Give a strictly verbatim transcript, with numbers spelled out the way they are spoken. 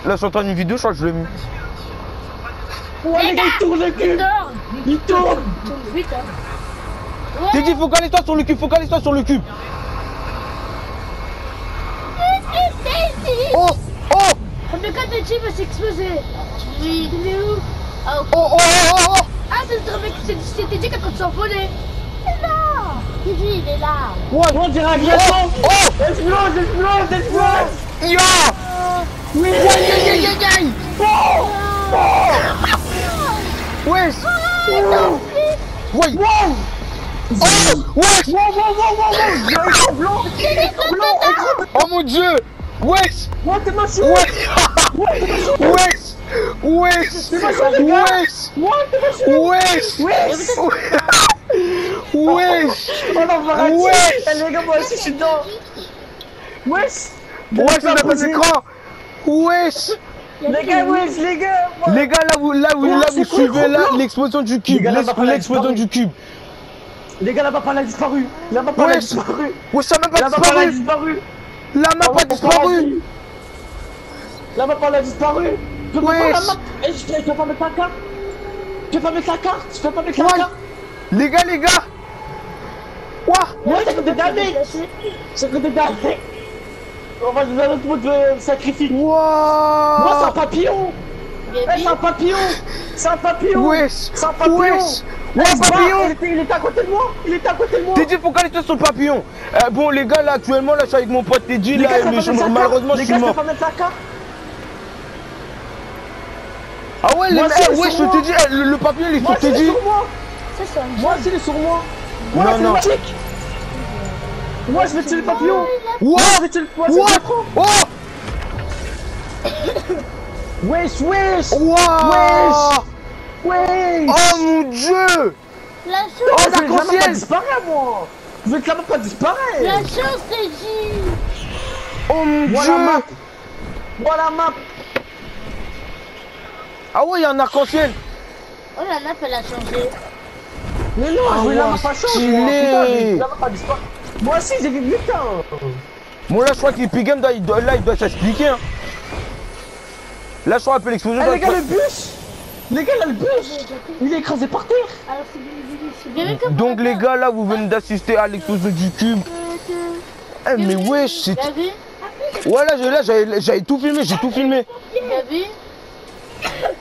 Là, je suis en train d'une vidéo, je crois que je l'ai mis. Ouais, les gars, il tourne le cul. Il tourne. T'es dit, focalise-toi sur le cube, focalise-toi sur le cube. Oh, oh. Comme le cas de Chip va s'exploser. Oui. Il est où? Oh, oh, oh, oh, oh. Ah, c'est le mec qui s'était dit quand on s'envolait. Il est là. Il dit, il est là. Ouais. On dirait un glaçon. Oh, explose, explose, explose. Ya. Oui. Aïe, aïe, aïe, aïe, aïe. Oh. Wesh. Oh. Ouais. Wow. Oh, wesh. Wow, wow, wow, wow, wow. Écran blanc. Écran blanc, écran blanc. Oh mon dieu. Wesh. Ouais, t'es machin. Wesh. Ouais, t'es machin. Wesh. Wesh. T'es machin, les gars. Wesh. Ouais, t'es machin. Wesh. Wesh. Wesh. Oh non, on va rater. Wesh. Eh, les gars, moi aussi, je suis dedans. Wesh. Wesh, on a pas d'écran. Wesh. Les gars, wesh, les gars. Les gars, là vous, là vous, là vous suivez là l'explosion du cube, Les gars, là-bas, l'explosion du cube. Les gars, la map elle a disparu. La map elle a disparu. Wesh, ça m'a pas La map elle a disparu. disparu. La map a disparu. La map elle a disparu. Je peux pas Wesh. la map. Eh, je peux pas mettre la carte. Je peux pas mettre la carte. Je peux pas mettre la Ouais. carte. Les gars, les gars. Ouah. Moi, c'est que des damnés. C'est que des damnés. On va dans notre mode de sacrifice. Wouah. Moi, c'est un papillon. Eh, c'est un papillon. C'est un papillon. Wesh. C'est un papillon. Wesh. Eh, Ouais, ce bar, papillon. Il était, il était à côté de moi. Il était à côté de moi. T'es dit, faut calisser sur le papillon. Euh, bon, les gars, là, actuellement, là, je suis avec mon pote Teddy, Les là, gars, ça mais va je- mettre sa malheureusement, carte. je suis Les gars, ça mort. va mettre la carte. Ah ouais, les Moi, mecs, c'est ouais, sur je moi. te dis, eh, le, le papillon, il est Moi, sur c'est Teddy. sur moi. Ça, c'est un Moi aussi, il est sur moi. Moi, Non, c'est non. magique. Moi, je vais tuer le papillon. Ouah. Moi, je vais tuer le moi, je vais Ouah. tuer le pro. Oh. Wesh, wesh. Ouah. Wesh. Oh mon dieu. La Oh, chose, je vais que la map l'arc-en-ciel. pas disparaît, moi. Je veux que la map pas disparaît. la chose, c'est dit. Oh mon Moi, dieu. la map. Moi, la map. Ah ouais, il y a un arc-en-ciel. Oh, la map, elle a changé. Mais non, Ah je veux la ouais, map pas changer. stylé. moi. Putain, je veux que la map pas disparaît. Moi aussi, j'ai vu putain. Bon là je crois qu'Epic Game doit, il doit, là il doit s'expliquer hein. Là je crois un peu l'explosion. Eh, les gars, le bus. Les gars, là, le bus. Il est écrasé par terre. Alors, c'est bien, c'est bien, c'est bien. Donc les gars là vous venez d'assister à l'explosion du cube. Eh mais wesh c'est... T'as vu? Ouais là j'ai- là, j'avais j'avais tout filmé, j'ai tout filmé. T'as vu?